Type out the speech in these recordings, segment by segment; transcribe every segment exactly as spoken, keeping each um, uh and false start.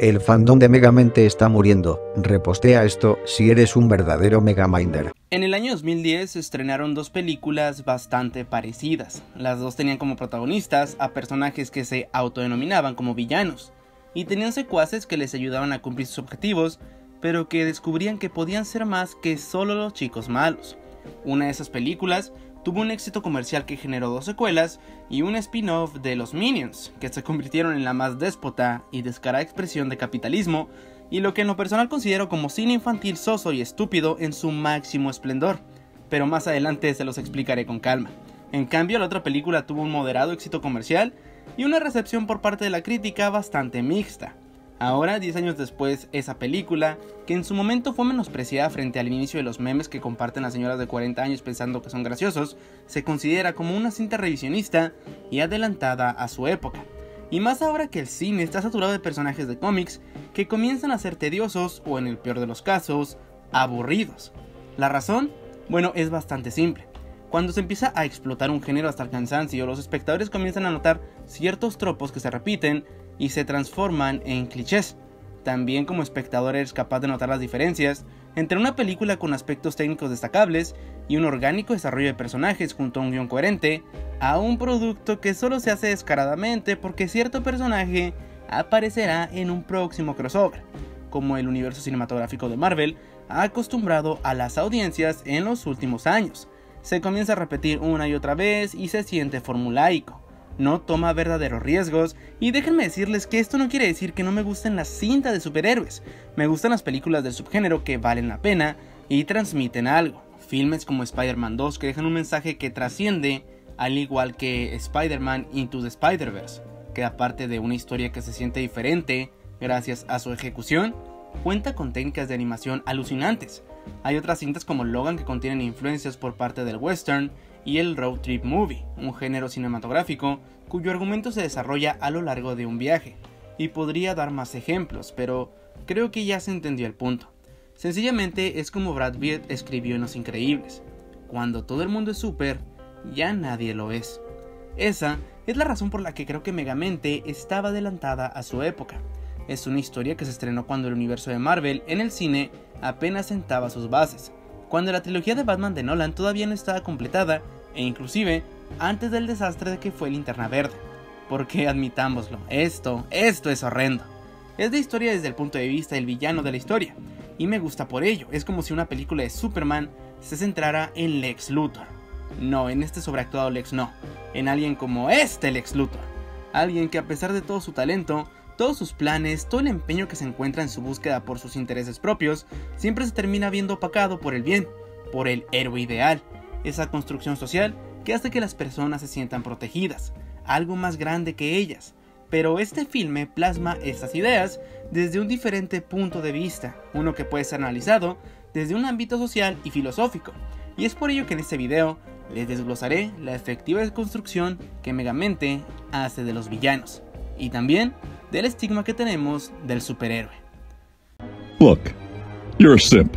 El fandom de Megamente está muriendo. Repostea esto si eres un verdadero Megaminder. En el año dos mil diez se estrenaron dos películas bastante parecidas. Las dos tenían como protagonistas a personajes que se autodenominaban como villanos y tenían secuaces que les ayudaban a cumplir sus objetivos, pero que descubrían que podían ser más que solo los chicos malos. Una de esas películas tuvo un éxito comercial que generó dos secuelas y un spin-off de los Minions, que se convirtieron en la más déspota y descarada expresión de capitalismo y lo que en lo personal considero como cine infantil soso y estúpido en su máximo esplendor, pero más adelante se los explicaré con calma. En cambio, la otra película tuvo un moderado éxito comercial y una recepción por parte de la crítica bastante mixta. Ahora, diez años después, esa película, que en su momento fue menospreciada frente al inicio de los memes que comparten las señoras de cuarenta años pensando que son graciosos, se considera como una cinta revisionista y adelantada a su época. Y más ahora que el cine está saturado de personajes de cómics que comienzan a ser tediosos o, en el peor de los casos, aburridos. ¿La razón? Bueno, es bastante simple. Cuando se empieza a explotar un género hasta el cansancio, los espectadores comienzan a notar ciertos tropos que se repiten y se transforman en clichés. También como espectador eres capaz de notar las diferencias entre una película con aspectos técnicos destacables y un orgánico desarrollo de personajes junto a un guión coherente, a un producto que solo se hace descaradamente porque cierto personaje aparecerá en un próximo crossover, como el universo cinematográfico de Marvel ha acostumbrado a las audiencias en los últimos años. Se comienza a repetir una y otra vez y se siente formulaico. No toma verdaderos riesgos, y déjenme decirles que esto no quiere decir que no me gusten las cintas de superhéroes. Me gustan las películas del subgénero que valen la pena y transmiten algo. Filmes como Spider-Man dos que dejan un mensaje que trasciende, al igual que Spider-Man Into the Spider-Verse, que aparte de una historia que se siente diferente gracias a su ejecución, cuenta con técnicas de animación alucinantes. Hay otras cintas como Logan que contienen influencias por parte del western y el road trip movie, un género cinematográfico cuyo argumento se desarrolla a lo largo de un viaje. Y podría dar más ejemplos, pero creo que ya se entendió el punto. Sencillamente es como Brad Pitt escribió en Los Increíbles: cuando todo el mundo es súper, ya nadie lo es. Esa es la razón por la que creo que Megamente estaba adelantada a su época. Es una historia que se estrenó cuando el universo de Marvel en el cine apenas sentaba sus bases, cuando la trilogía de Batman de Nolan todavía no estaba completada e inclusive antes del desastre de que fue Linterna Verde. Porque admitámoslo, esto, esto es horrendo. Es de historia desde el punto de vista del villano de la historia, y me gusta por ello. Es como si una película de Superman se centrara en Lex Luthor. No, en este sobreactuado Lex no, en alguien como este Lex Luthor. Alguien que a pesar de todo su talento, todos sus planes, todo el empeño que se encuentra en su búsqueda por sus intereses propios, siempre se termina viendo opacado por el bien, por el héroe ideal, esa construcción social que hace que las personas se sientan protegidas, algo más grande que ellas. Pero este filme plasma estas ideas desde un diferente punto de vista, uno que puede ser analizado desde un ámbito social y filosófico, y es por ello que en este video les desglosaré la efectiva construcción que Megamente hace de los villanos, y también del estigma que tenemos del superhéroe. Look, you're a simp.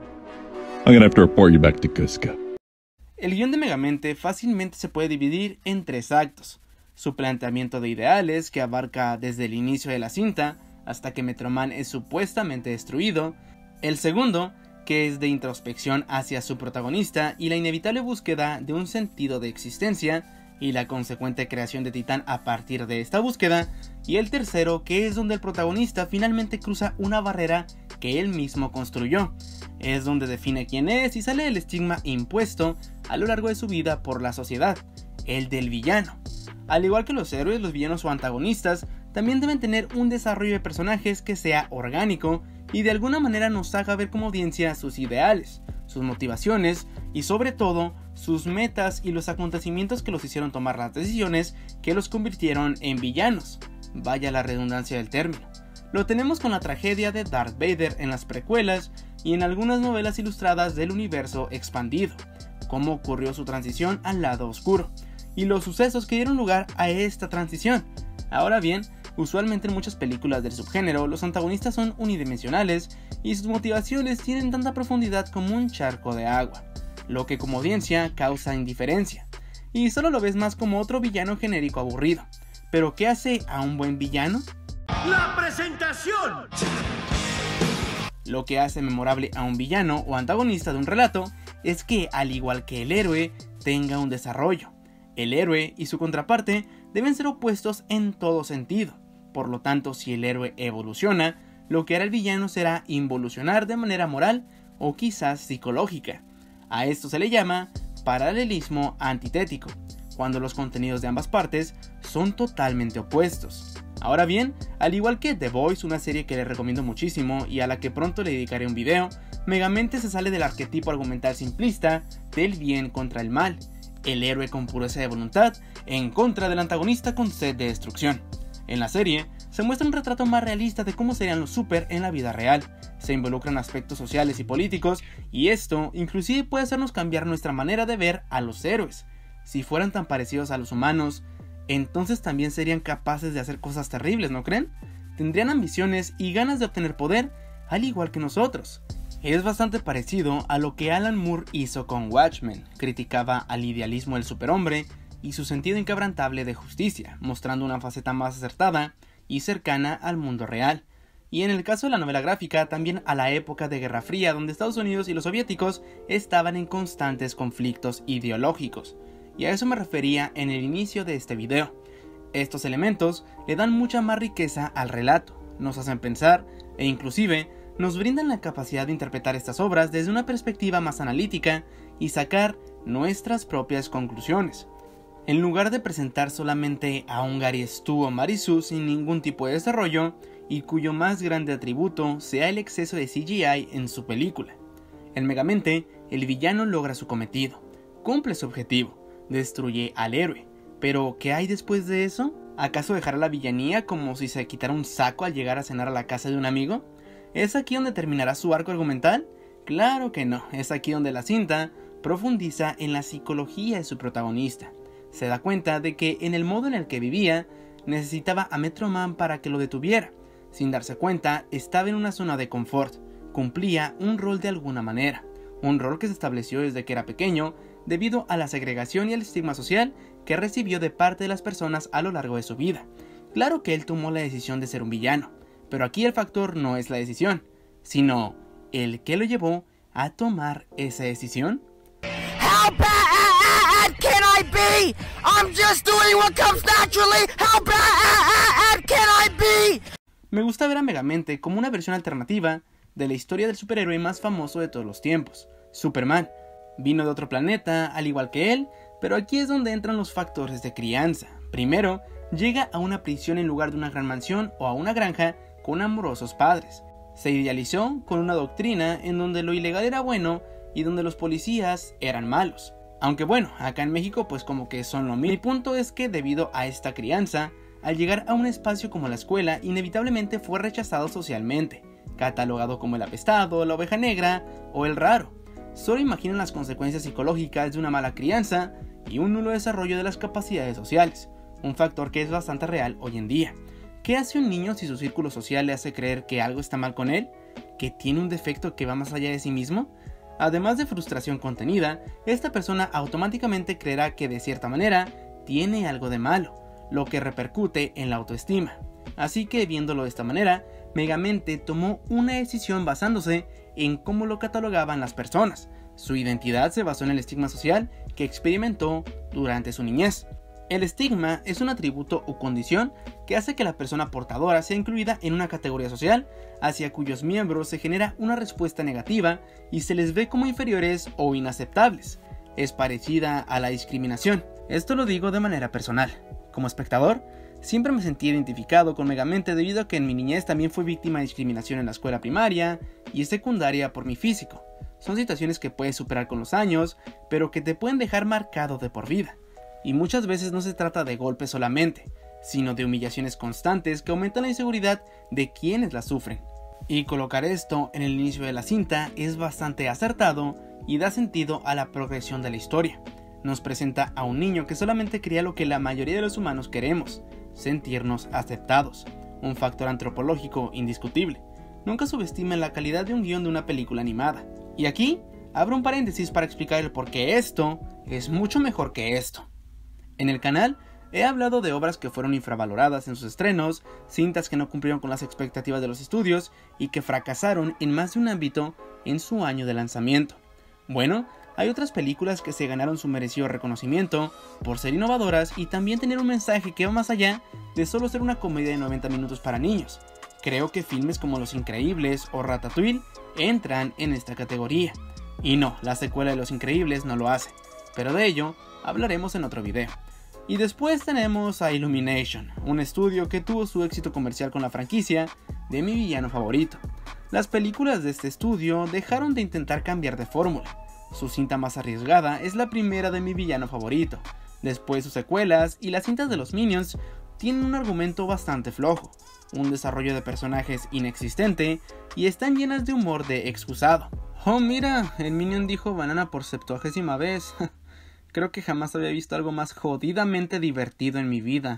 I'm gonna have to report you back to Cusco. El guión de Megamente fácilmente se puede dividir en tres actos: su planteamiento de ideales, que abarca desde el inicio de la cinta hasta que Metroman es supuestamente destruido; el segundo, que es de introspección hacia su protagonista y la inevitable búsqueda de un sentido de existencia y la consecuente creación de Titán a partir de esta búsqueda; y el tercero, que es donde el protagonista finalmente cruza una barrera que él mismo construyó. Es donde define quién es y sale del estigma impuesto a lo largo de su vida por la sociedad, el del villano. Al igual que los héroes, los villanos o antagonistas también deben tener un desarrollo de personajes que sea orgánico y de alguna manera nos haga ver como audiencia sus ideales, sus motivaciones y sobre todo sus metas y los acontecimientos que los hicieron tomar las decisiones que los convirtieron en villanos. Vaya la redundancia del término. Lo tenemos con la tragedia de Darth Vader en las precuelas y en algunas novelas ilustradas del universo expandido, cómo ocurrió su transición al lado oscuro y los sucesos que dieron lugar a esta transición. Ahora bien, usualmente en muchas películas del subgénero los antagonistas son unidimensionales y sus motivaciones tienen tanta profundidad como un charco de agua, lo que como audiencia causa indiferencia y solo lo ves más como otro villano genérico aburrido. ¿Pero qué hace a un buen villano? ¡La presentación! Lo que hace memorable a un villano o antagonista de un relato es que, al igual que el héroe, tenga un desarrollo. El héroe y su contraparte deben ser opuestos en todo sentido. Por lo tanto, si el héroe evoluciona, lo que hará el villano será involucionar de manera moral o quizás psicológica. A esto se le llama paralelismo antitético, cuando los contenidos de ambas partes son totalmente opuestos. Ahora bien, al igual que The Boys, una serie que les recomiendo muchísimo y a la que pronto le dedicaré un video, Megamente se sale del arquetipo argumental simplista del bien contra el mal, el héroe con pureza de voluntad en contra del antagonista con sed de destrucción. En la serie se muestra un retrato más realista de cómo serían los super en la vida real. Se involucran aspectos sociales y políticos, y esto inclusive puede hacernos cambiar nuestra manera de ver a los héroes. Si fueran tan parecidos a los humanos, entonces también serían capaces de hacer cosas terribles, ¿no creen? Tendrían ambiciones y ganas de obtener poder, al igual que nosotros. Es bastante parecido a lo que Alan Moore hizo con Watchmen. Criticaba al idealismo del superhombre y su sentido inquebrantable de justicia, mostrando una faceta más acertada y cercana al mundo real. Y en el caso de la novela gráfica, también a la época de Guerra Fría, donde Estados Unidos y los soviéticos estaban en constantes conflictos ideológicos. Y a eso me refería en el inicio de este video. Estos elementos le dan mucha más riqueza al relato, nos hacen pensar e inclusive nos brindan la capacidad de interpretar estas obras desde una perspectiva más analítica y sacar nuestras propias conclusiones. En lugar de presentar solamente a un Gary Stu o Mary Sue sin ningún tipo de desarrollo y cuyo más grande atributo sea el exceso de C G I en su película. En Megamente, el villano logra su cometido, cumple su objetivo, destruye al héroe. Pero, ¿qué hay después de eso? ¿Acaso dejará la villanía como si se quitara un saco al llegar a cenar a la casa de un amigo? ¿Es aquí donde terminará su arco argumental? Claro que no, es aquí donde la cinta profundiza en la psicología de su protagonista. Se da cuenta de que en el modo en el que vivía, necesitaba a Metro Man para que lo detuviera. Sin darse cuenta, estaba en una zona de confort, cumplía un rol de alguna manera, un rol que se estableció desde que era pequeño, debido a la segregación y el estigma social que recibió de parte de las personas a lo largo de su vida. Claro que él tomó la decisión de ser un villano, pero aquí el factor no es la decisión, sino el que lo llevó a tomar esa decisión. How bad can I be? I'm just doing what comes naturally. How bad can I be? Me gusta ver a Megamente como una versión alternativa de la historia del superhéroe más famoso de todos los tiempos, Superman. Vino de otro planeta, al igual que él, pero aquí es donde entran los factores de crianza. Primero, llega a una prisión en lugar de una gran mansión o a una granja con amorosos padres. Se idealizó con una doctrina en donde lo ilegal era bueno y donde los policías eran malos. Aunque bueno, acá en México pues como que son lo mismo. Mi punto es que debido a esta crianza, al llegar a un espacio como la escuela, inevitablemente fue rechazado socialmente, catalogado como el apestado, la oveja negra o el raro. Solo imaginen las consecuencias psicológicas de una mala crianza y un nulo desarrollo de las capacidades sociales, un factor que es bastante real hoy en día. ¿Qué hace un niño si su círculo social le hace creer que algo está mal con él? ¿Que tiene un defecto que va más allá de sí mismo? Además de frustración contenida, esta persona automáticamente creerá que de cierta manera tiene algo de malo, lo que repercute en la autoestima. Así que viéndolo de esta manera, Megamente tomó una decisión basándose en cómo lo catalogaban las personas. Su identidad se basó en el estigma social que experimentó durante su niñez. El estigma es un atributo u condición que hace que la persona portadora sea incluida en una categoría social hacia cuyos miembros se genera una respuesta negativa y se les ve como inferiores o inaceptables. Es parecida a la discriminación. Esto lo digo de manera personal. Como espectador, siempre me sentí identificado con Megamente debido a que en mi niñez también fui víctima de discriminación en la escuela primaria y secundaria por mi físico. Son situaciones que puedes superar con los años, pero que te pueden dejar marcado de por vida. Y muchas veces no se trata de golpes solamente, sino de humillaciones constantes que aumentan la inseguridad de quienes las sufren. Y colocar esto en el inicio de la cinta es bastante acertado y da sentido a la progresión de la historia. Nos presenta a un niño que solamente quería lo que la mayoría de los humanos queremos, sentirnos aceptados, un factor antropológico indiscutible. Nunca subestimen la calidad de un guión de una película animada. Y aquí abro un paréntesis para explicar el por qué esto es mucho mejor que esto. En el canal He hablado de obras que fueron infravaloradas en sus estrenos, cintas que no cumplieron con las expectativas de los estudios y que fracasaron en más de un ámbito en su año de lanzamiento. Bueno, hay otras películas que se ganaron su merecido reconocimiento por ser innovadoras y también tener un mensaje que va más allá de solo ser una comedia de noventa minutos para niños. Creo que filmes como Los Increíbles o Ratatouille entran en esta categoría. Y no, la secuela de Los Increíbles no lo hace, pero de ello hablaremos en otro video. Y después tenemos a Illumination, un estudio que tuvo su éxito comercial con la franquicia de Mi Villano Favorito. Las películas de este estudio dejaron de intentar cambiar de fórmula. Su cinta más arriesgada es la primera de Mi Villano Favorito. Después sus secuelas y las cintas de los Minions tienen un argumento bastante flojo, un desarrollo de personajes inexistente y están llenas de humor de excusado. Oh mira, el Minion dijo banana por septuagésima vez. Creo que jamás había visto algo más jodidamente divertido en mi vida.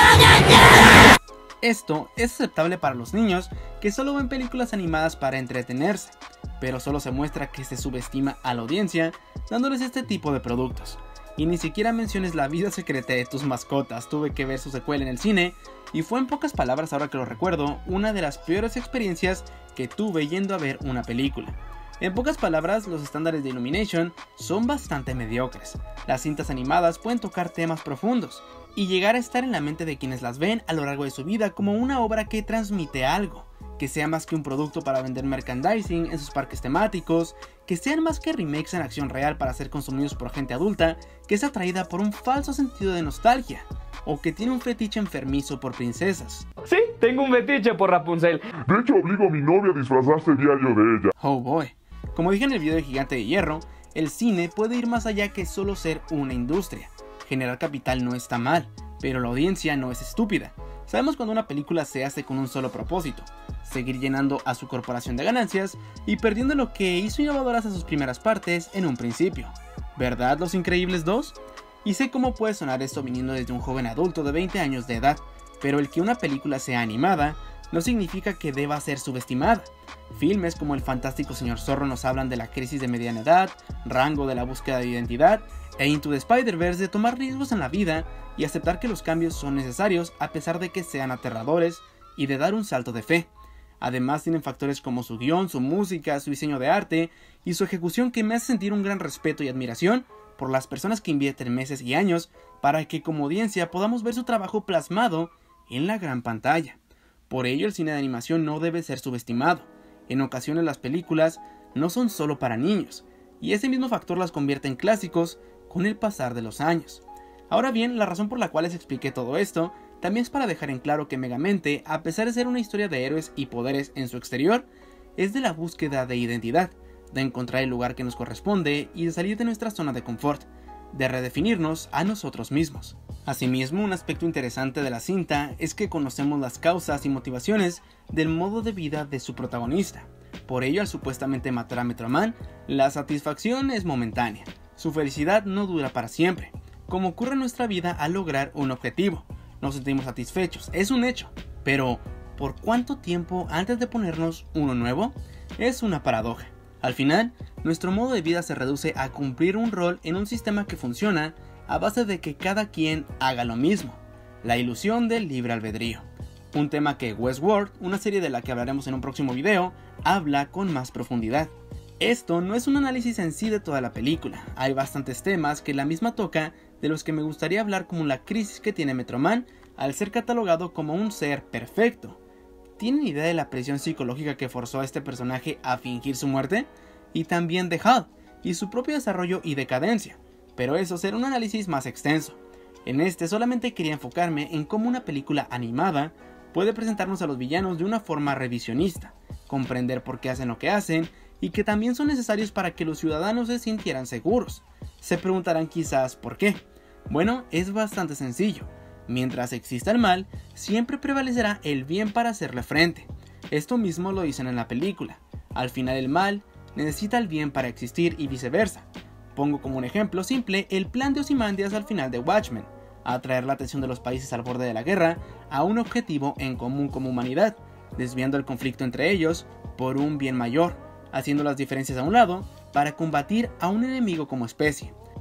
Esto es aceptable para los niños que solo ven películas animadas para entretenerse, pero solo se muestra que se subestima a la audiencia dándoles este tipo de productos. Y ni siquiera menciones la vida secreta de tus mascotas. Tuve que ver su secuela en el cine y fue, en pocas palabras, ahora que lo recuerdo, una de las peores experiencias que tuve yendo a ver una película. En pocas palabras, los estándares de Illumination son bastante mediocres. Las cintas animadas pueden tocar temas profundos y llegar a estar en la mente de quienes las ven a lo largo de su vida como una obra que transmite algo, que sea más que un producto para vender merchandising en sus parques temáticos, que sean más que remakes en acción real para ser consumidos por gente adulta que es atraída por un falso sentido de nostalgia, o que tiene un fetiche enfermizo por princesas. Sí, tengo un fetiche por Rapunzel. De hecho, obligo a mi novia a disfrazarse diario de ella. Oh boy. Como dije en el video de Gigante de Hierro, el cine puede ir más allá que solo ser una industria. Generar capital no está mal, pero la audiencia no es estúpida. Sabemos cuando una película se hace con un solo propósito: seguir llenando a su corporación de ganancias y perdiendo lo que hizo innovadoras a sus primeras partes en un principio. ¿Verdad, Los Increíbles dos? Y sé cómo puede sonar esto viniendo desde un joven adulto de veinte años de edad, pero el que una película sea animada no significa que deba ser subestimada. Filmes como El Fantástico Señor Zorro nos hablan de la crisis de mediana edad, Rango de la búsqueda de identidad, e Into the Spider-Verse de tomar riesgos en la vida y aceptar que los cambios son necesarios a pesar de que sean aterradores, y de dar un salto de fe. Además tienen factores como su guión, su música, su diseño de arte y su ejecución que me hace sentir un gran respeto y admiración por las personas que invierten meses y años para que como audiencia podamos ver su trabajo plasmado en la gran pantalla. Por ello el cine de animación no debe ser subestimado. En ocasiones las películas no son solo para niños, y ese mismo factor las convierte en clásicos con el pasar de los años. Ahora bien, la razón por la cual les expliqué todo esto también es para dejar en claro que Megamente, a pesar de ser una historia de héroes y poderes en su exterior, es de la búsqueda de identidad, de encontrar el lugar que nos corresponde y de salir de nuestra zona de confort, de redefinirnos a nosotros mismos. Asimismo, un aspecto interesante de la cinta es que conocemos las causas y motivaciones del modo de vida de su protagonista. Por ello, al supuestamente matar a Metroman, la satisfacción es momentánea. Su felicidad no dura para siempre. Como ocurre en nuestra vida al lograr un objetivo, nos sentimos satisfechos, es un hecho, pero ¿por cuánto tiempo antes de ponernos uno nuevo? Es una paradoja. Al final, nuestro modo de vida se reduce a cumplir un rol en un sistema que funciona a base de que cada quien haga lo mismo, la ilusión del libre albedrío. Un tema que Westworld, una serie de la que hablaremos en un próximo video, habla con más profundidad. Esto no es un análisis en sí de toda la película, hay bastantes temas que la misma toca de los que me gustaría hablar, como la crisis que tiene Metroman al ser catalogado como un ser perfecto. ¿Tienen idea de la presión psicológica que forzó a este personaje a fingir su muerte? Y también de Hal y su propio desarrollo y decadencia, pero eso será un análisis más extenso. En este solamente quería enfocarme en cómo una película animada puede presentarnos a los villanos de una forma revisionista, comprender por qué hacen lo que hacen y que también son necesarios para que los ciudadanos se sintieran seguros. Se preguntarán quizás ¿por qué? Bueno, es bastante sencillo. Mientras exista el mal, siempre prevalecerá el bien para hacerle frente. Esto mismo lo dicen en la película. Al final el mal necesita el bien para existir y viceversa. Pongo como un ejemplo simple el plan de Ozymandias al final de Watchmen: atraer la atención de los países al borde de la guerra a un objetivo en común como humanidad, desviando el conflicto entre ellos por un bien mayor, haciendo las diferencias a un lado para combatir a un enemigo como especie.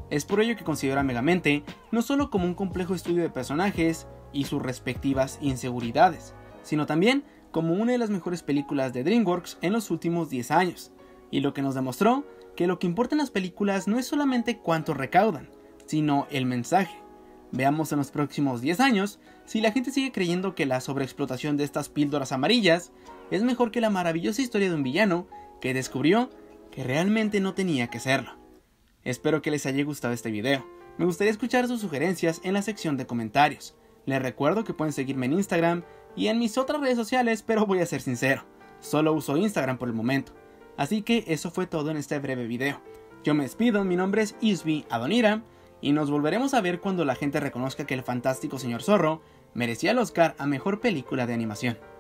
Es por ello que considero a Megamente no solo como un complejo estudio de personajes y sus respectivas inseguridades, sino también como una de las mejores películas de DreamWorks en los últimos diez años, y lo que nos demostró que lo que importa en las películas no es solamente cuánto recaudan, sino el mensaje. Veamos en los próximos diez años si la gente sigue creyendo que la sobreexplotación de estas píldoras amarillas es mejor que la maravillosa historia de un villano que descubrió que realmente no tenía que serlo. Espero que les haya gustado este video. Me gustaría escuchar sus sugerencias en la sección de comentarios. Les recuerdo que pueden seguirme en Instagram y en mis otras redes sociales, pero voy a ser sincero, solo uso Instagram por el momento. Así que eso fue todo en este breve video. Yo me despido, mi nombre es Isby Adonira, y nos volveremos a ver cuando la gente reconozca que el fantástico señor Zorro merecía el Oscar a mejor película de animación.